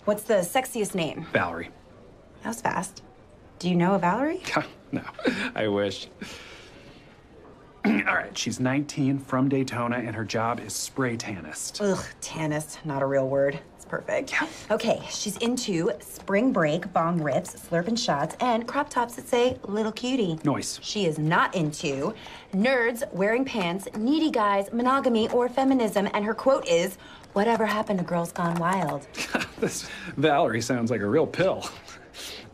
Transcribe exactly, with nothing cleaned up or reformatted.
What's the sexiest name? Valerie. That was fast. Do you know a Valerie? No, I wish. All right, she's nineteen, from Daytona, and her job is spray tannist. Ugh, tannist, not a real word. It's perfect. Yeah. Okay, she's into spring break, bong rips, slurping shots, and crop tops that say little cutie. Noise. She is not into nerds, wearing pants, needy guys, monogamy, or feminism, and her quote is, whatever happened to Girls Gone Wild? This Valerie sounds like a real pill.